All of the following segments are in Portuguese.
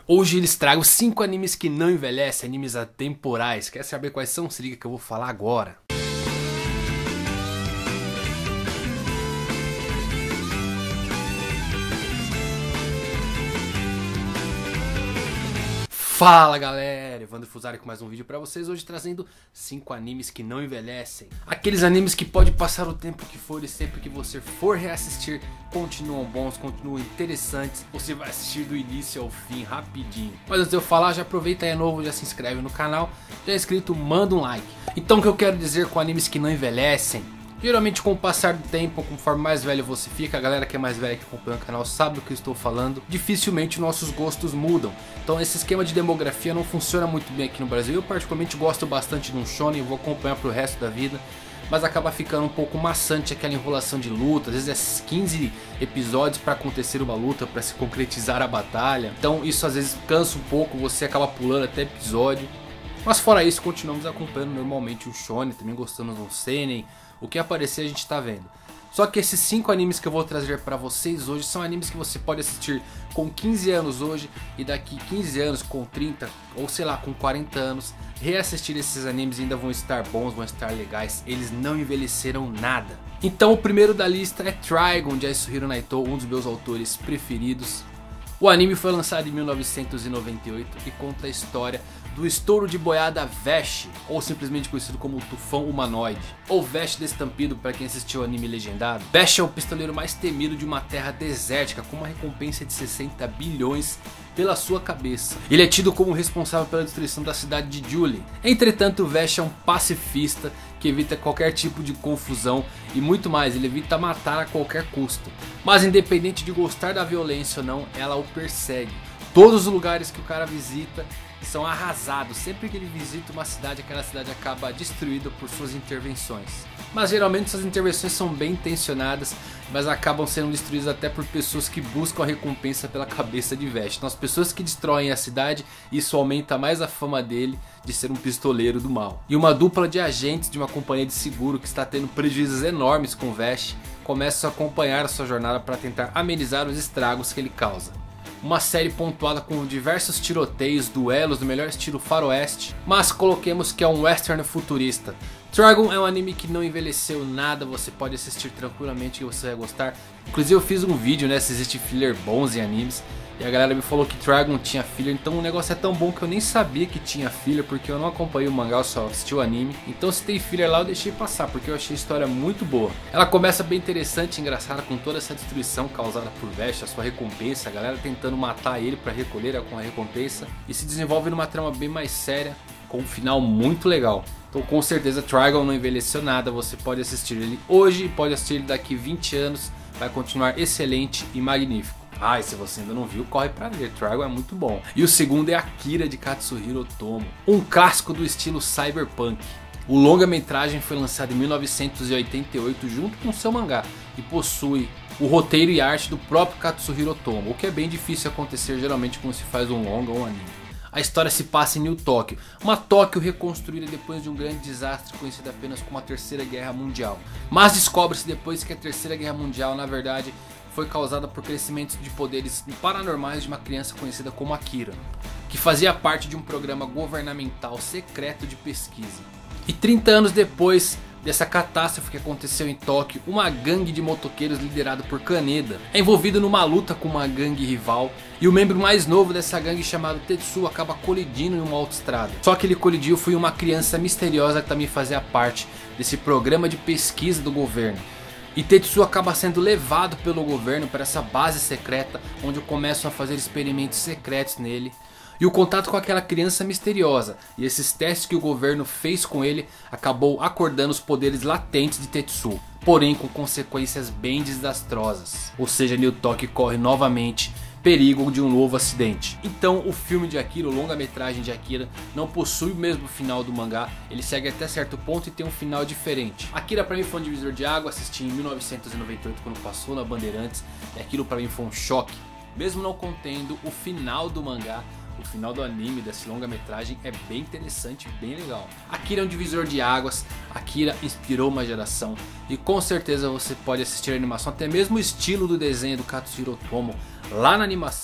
Hoje eles tragam 5 animes que não envelhecem, animes atemporais. Quer saber quais são? Se liga que eu vou falar agora. Fala galera, Evandro Fusari com mais um vídeo pra vocês, hoje trazendo 5 animes que não envelhecem. Aqueles animes que pode passar o tempo que for e sempre que você for reassistir, continuam bons, continuam interessantes, você vai assistir do início ao fim rapidinho. Mas antes de eu falar, já aproveita aí, é novo, já se inscreve no canal, já é inscrito, manda um like. Então o que eu quero dizer com animes que não envelhecem? Geralmente com o passar do tempo, conforme mais velho você fica, a galera que é mais velha que acompanha o canal sabe do que eu estou falando, dificilmente nossos gostos mudam. Então esse esquema de demografia não funciona muito bem aqui no Brasil. Eu particularmente gosto bastante de um shonen, vou acompanhar pro resto da vida, mas acaba ficando um pouco maçante aquela enrolação de luta. Às vezes é 15 episódios para acontecer uma luta, para se concretizar a batalha. Então isso às vezes cansa um pouco, você acaba pulando até episódio. Mas fora isso, continuamos acompanhando normalmente o shonen, também gostamos do seinen. O que aparecer a gente tá vendo. Só que esses 5 animes que eu vou trazer pra vocês hoje são animes que você pode assistir com 15 anos hoje e daqui 15 anos com 30 ou sei lá com 40 anos reassistir esses animes e ainda vão estar bons, vão estar legais, eles não envelheceram nada. Então o primeiro da lista é Trigun de Yasuhiro Naito, um dos meus autores preferidos. O anime foi lançado em 1998 e conta a história do estouro de boiada Vash, ou simplesmente conhecido como o Tufão Humanoide, ou Vash Destampido para quem assistiu o anime legendado. Vash é o pistoleiro mais temido de uma terra desértica, com uma recompensa de 60 bilhões pela sua cabeça. Ele é tido como responsável pela destruição da cidade de Julie. Entretanto, o Vash é um pacifista que evita qualquer tipo de confusão e muito mais, ele evita matar a qualquer custo. Mas independente de gostar da violência ou não, ela o persegue. Todos os lugares que o cara visita são arrasados. Sempre que ele visita uma cidade, aquela cidade acaba destruída por suas intervenções. Mas geralmente essas intervenções são bem intencionadas, mas acabam sendo destruídas até por pessoas que buscam a recompensa pela cabeça de Vash. Então as pessoas que destroem a cidade, isso aumenta mais a fama dele de ser um pistoleiro do mal. E uma dupla de agentes de uma companhia de seguro que está tendo prejuízos enormes com Vash começam a acompanhar a sua jornada para tentar amenizar os estragos que ele causa. Uma série pontuada com diversos tiroteios, duelos do melhor estilo faroeste, mas coloquemos que é um western futurista. Trigun é um anime que não envelheceu nada, você pode assistir tranquilamente que você vai gostar. Inclusive eu fiz um vídeo, né, se existe filler bons em animes, e a galera me falou que Trigun tinha filler, então o negócio é tão bom que eu nem sabia que tinha filler, porque eu não acompanhei o mangá, eu só assisti o anime. Então se tem filler lá eu deixei passar, porque eu achei a história muito boa. Ela começa bem interessante e engraçada com toda essa destruição causada por Vash, a sua recompensa, a galera tentando matar ele para recolher com a recompensa, e se desenvolve numa trama bem mais séria, com um final muito legal. Então com certeza Trigun não envelheceu nada, você pode assistir ele hoje, pode assistir ele daqui 20 anos, vai continuar excelente e magnífico. Ah, e se você ainda não viu, corre pra ver, Trigun é muito bom. E o segundo é Akira de Katsuhiro Otomo, um clássico do estilo cyberpunk. O longa-metragem foi lançado em 1988 junto com seu mangá e possui o roteiro e arte do próprio Katsuhiro Otomo, o que é bem difícil acontecer geralmente quando se faz um longa ou um anime. A história se passa em New Tóquio, uma Tóquio reconstruída depois de um grande desastre conhecido apenas como a Terceira Guerra Mundial. Mas descobre-se depois que a Terceira Guerra Mundial na verdade foi causada por crescimentos de poderes paranormais de uma criança conhecida como Akira, que fazia parte de um programa governamental secreto de pesquisa. E 30 anos depois dessa catástrofe que aconteceu em Tóquio, uma gangue de motoqueiros liderada por Kaneda é envolvida numa luta com uma gangue rival, e o membro mais novo dessa gangue, chamado Tetsuo, acaba colidindo em uma autoestrada. Só que ele colidiu foi uma criança misteriosa que também fazia parte desse programa de pesquisa do governo. E Tetsuo acaba sendo levado pelo governo para essa base secreta, onde começam a fazer experimentos secretos nele. E o contato com aquela criança misteriosa e esses testes que o governo fez com ele acabou acordando os poderes latentes de Tetsuo, porém com consequências bem desastrosas. Ou seja, New Tóquio corre novamente perigo de um novo acidente. Então o filme de Akira, o longa-metragem de Akira, não possui o mesmo final do mangá, ele segue até certo ponto e tem um final diferente. Akira pra mim foi um divisor de água, assisti em 1998 quando passou na Bandeirantes, e aquilo pra mim foi um choque. Mesmo não contendo o final do mangá, o final do anime, desse longa-metragem, é bem interessante e bem legal. Akira é um divisor de águas, Akira inspirou uma geração e com certeza você pode assistir a animação, até mesmo o estilo do desenho do Katsuhiro Otomo lá na animação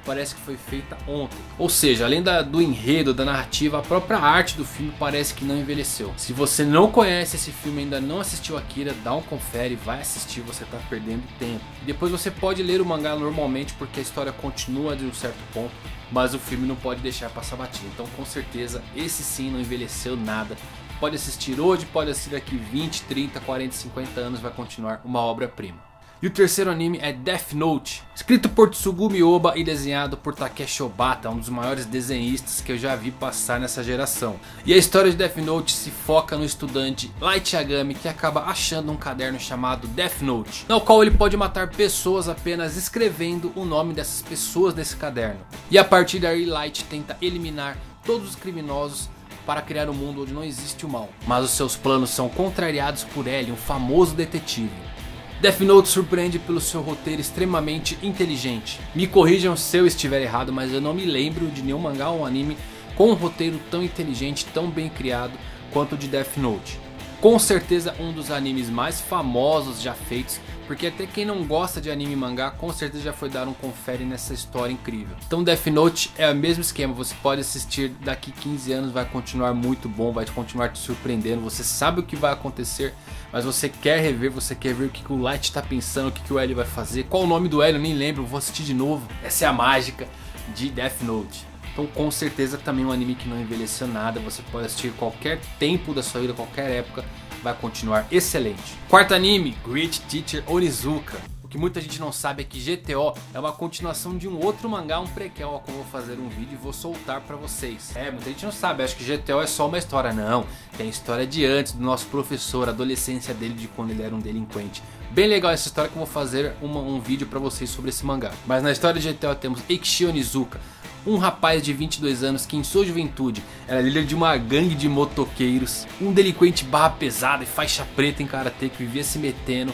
parece que foi feita ontem. Ou seja, além do enredo, da narrativa, a própria arte do filme parece que não envelheceu. Se você não conhece esse filme e ainda não assistiu Akira, dá um confere, vai assistir, você tá perdendo tempo. E depois você pode ler o mangá normalmente, porque a história continua de um certo ponto, mas o filme não pode deixar passar batido. Então com certeza esse sim não envelheceu nada. Pode assistir hoje, pode assistir daqui 20, 30, 40, 50 anos, vai continuar uma obra-prima. E o terceiro anime é Death Note, escrito por Tsugumi Ohba e desenhado por Takeshi Obata, um dos maiores desenhistas que eu já vi passar nessa geração. E a história de Death Note se foca no estudante Light Yagami, que acaba achando um caderno chamado Death Note, no qual ele pode matar pessoas apenas escrevendo o nome dessas pessoas nesse caderno. E a partir daí Light tenta eliminar todos os criminosos para criar um mundo onde não existe o mal. Mas os seus planos são contrariados por L, um famoso detetive. Death Note surpreende pelo seu roteiro extremamente inteligente. Me corrijam se eu estiver errado, mas eu não me lembro de nenhum mangá ou anime com um roteiro tão inteligente, tão bem criado quanto o de Death Note. Com certeza um dos animes mais famosos já feitos, porque até quem não gosta de anime e mangá com certeza já foi dar um confere nessa história incrível. Então Death Note é o mesmo esquema, você pode assistir daqui 15 anos, vai continuar muito bom, vai continuar te surpreendendo, você sabe o que vai acontecer, mas você quer rever, você quer ver o que o Light está pensando, o que o L vai fazer, qual o nome do L, eu nem lembro, vou assistir de novo. Essa é a mágica de Death Note. Então com certeza também um anime que não envelheceu nada, você pode assistir qualquer tempo da sua vida, qualquer época, vai continuar excelente. Quarto anime, Great Teacher Onizuka. O que muita gente não sabe é que GTO é uma continuação de um outro mangá, um prequel, ao qual eu vou fazer um vídeo e vou soltar pra vocês. Muita gente não sabe, acha que GTO é só uma história. Não, tem história de antes, do nosso professor, a adolescência dele, de quando ele era um delinquente. Bem legal essa história que eu vou fazer um vídeo pra vocês sobre esse mangá. Mas na história de GTO temos Eikishi Onizuka, um rapaz de 22 anos que em sua juventude era líder de uma gangue de motoqueiros, um delinquente barra pesada e faixa preta em karatê que vivia se metendo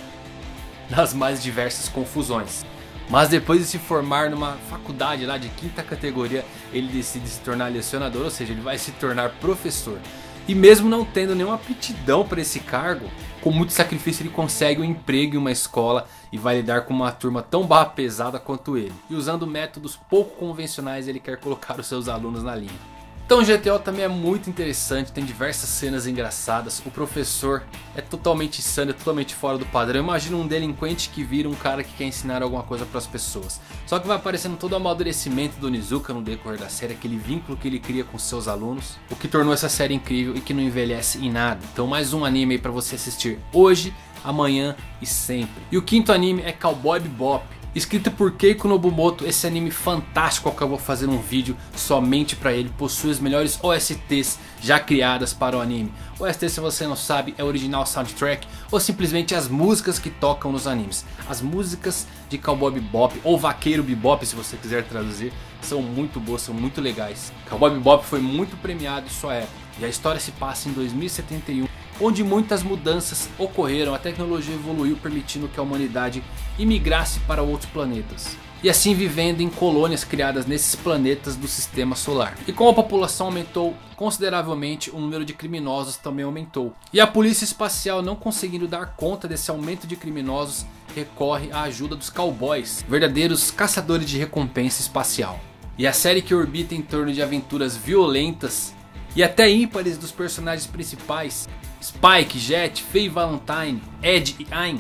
nas mais diversas confusões. Mas depois de se formar numa faculdade lá de 5ª categoria, ele decide se tornar lecionador, ou seja, ele vai se tornar professor. E mesmo não tendo nenhuma aptidão para esse cargo, com muito sacrifício ele consegue um emprego em uma escola e vai lidar com uma turma tão barra pesada quanto ele. E usando métodos pouco convencionais ele quer colocar os seus alunos na linha. Então o GTO também é muito interessante, tem diversas cenas engraçadas, o professor é totalmente insano, é totalmente fora do padrão. Imagina um delinquente que vira um cara que quer ensinar alguma coisa para as pessoas. Só que vai aparecendo todo o amadurecimento do Onizuka no decorrer da série, aquele vínculo que ele cria com seus alunos, o que tornou essa série incrível e que não envelhece em nada. Então mais um anime aí para você assistir hoje, amanhã e sempre. E o quinto anime é Cowboy Bebop. Escrito por Keiko Nobumoto, esse anime fantástico ao que eu vou fazer um vídeo somente para ele, possui as melhores OSTs já criadas para o anime. OST, se você não sabe, é o original soundtrack ou simplesmente as músicas que tocam nos animes. As músicas de Cowboy Bebop ou Vaqueiro Bebop, se você quiser traduzir, são muito boas, são muito legais. Cowboy Bebop foi muito premiado em sua época e a história se passa em 2071. Onde muitas mudanças ocorreram, a tecnologia evoluiu permitindo que a humanidade imigrasse para outros planetas. E assim vivendo em colônias criadas nesses planetas do sistema solar. E como a população aumentou consideravelmente, o número de criminosos também aumentou. E a polícia espacial, não conseguindo dar conta desse aumento de criminosos, recorre à ajuda dos cowboys, verdadeiros caçadores de recompensa espacial. E a série que orbita em torno de aventuras violentas e até ímpares dos personagens principais, Spike, Jet, Faye Valentine, Ed e Aang,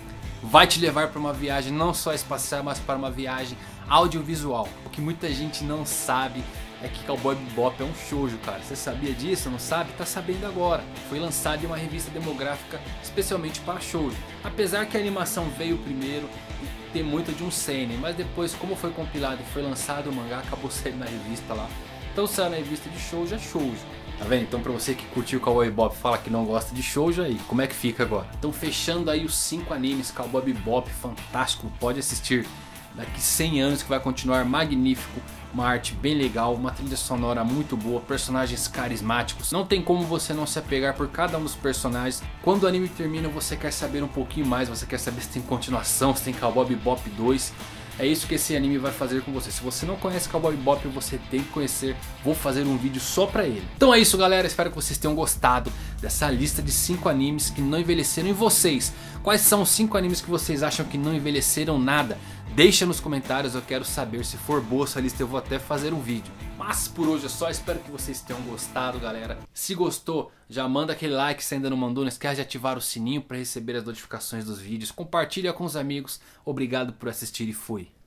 vai te levar para uma viagem não só espacial, mas para uma viagem audiovisual. O que muita gente não sabe é que Cowboy Bebop é um shoujo, cara. Você sabia disso? Não sabe? Tá sabendo agora. Foi lançado em uma revista demográfica especialmente para shoujo. Apesar que a animação veio primeiro e tem muito de um seinen, mas depois, como foi compilado e foi lançado o mangá, acabou saindo na revista lá. Então saiu na revista de shoujo, é shoujo. Tá vendo? Então pra você que curtiu o Cowboy Bebop, fala que não gosta de shoujo aí, como é que fica agora? Então fechando aí os 5 animes, Cowboy Bebop, fantástico, pode assistir daqui 100 anos que vai continuar magnífico. Uma arte bem legal, uma trilha sonora muito boa, personagens carismáticos. Não tem como você não se apegar por cada um dos personagens. Quando o anime termina você quer saber um pouquinho mais, você quer saber se tem continuação, se tem Cowboy Bebop 2. É isso que esse anime vai fazer com você. Se você não conhece Cowboy Bebop, você tem que conhecer. Vou fazer um vídeo só pra ele. Então é isso, galera. Espero que vocês tenham gostado dessa lista de 5 animes que não envelheceram. E vocês? Quais são os 5 animes que vocês acham que não envelheceram nada? Deixa nos comentários, eu quero saber. Se for boa essa lista eu vou até fazer um vídeo. Mas por hoje é só, espero que vocês tenham gostado, galera. Se gostou, já manda aquele like se ainda não mandou. Não esquece de ativar o sininho para receber as notificações dos vídeos. Compartilha com os amigos. Obrigado por assistir e fui.